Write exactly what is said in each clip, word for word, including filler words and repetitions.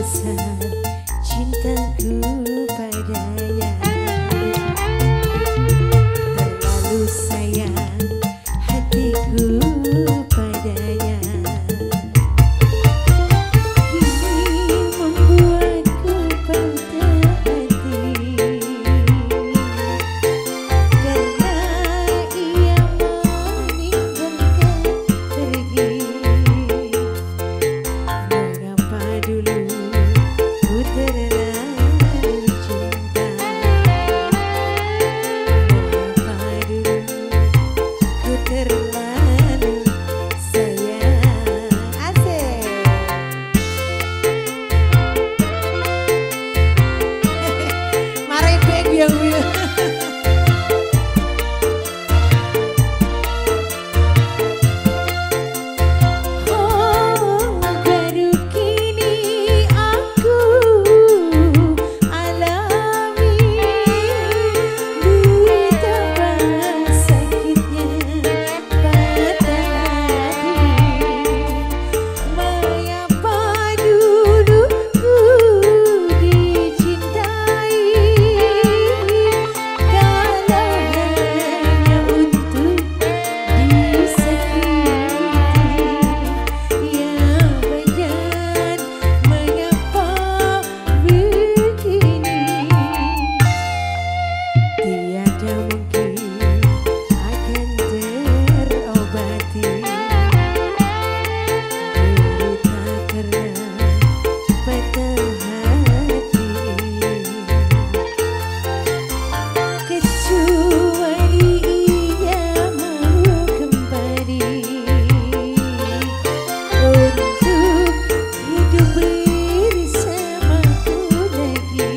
besar cintaku padanya. Terlalu sayang hatiku padanya. Ini membuatku patah hati karena ia meninggalkan pergi. Mengapa dulu ku terlalu cinta? Mengapa dulu ku terlalu sayang? Asik. Mari beg yang oh, baru kini aku alami betapa sakitnya patah hati. Mengapa dulu ku dicintai kalau hanya untuk disakiti? Ya badan, mengapa begini? Tiada mungkin akan terobati derita karena patah hati. Kecuali ia mau kembali untuk hidup bersamaku lagi.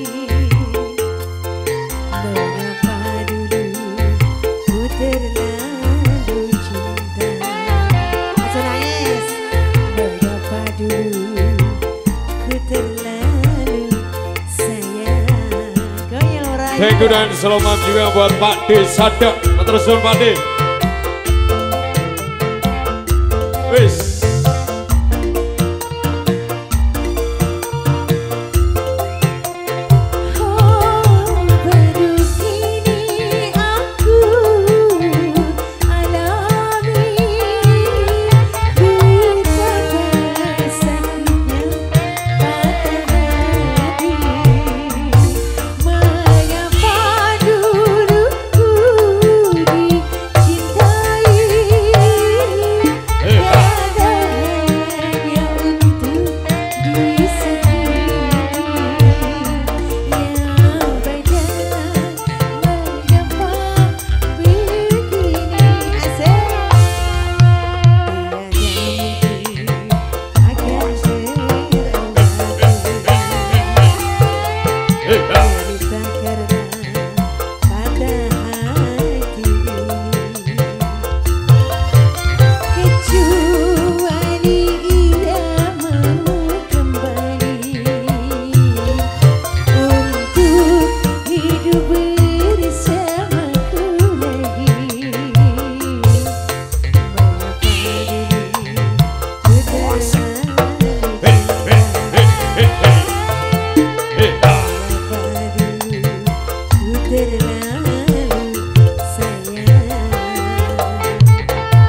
Mengapa dulu ku terlalu cinta? Langsung nangis. Mengapa dulu ku terlalu sayang? Goyang orang. Thank you dan selamat juga buat Pak D Sadak. Terus Pak D. Wis. Oh, baru kini aku alami betapa sakitnya patah hati. Mengapa dulu ku dicintai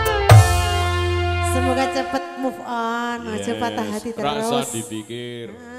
Semoga cepet move on, aja patah hati terus. Rasa dipikir.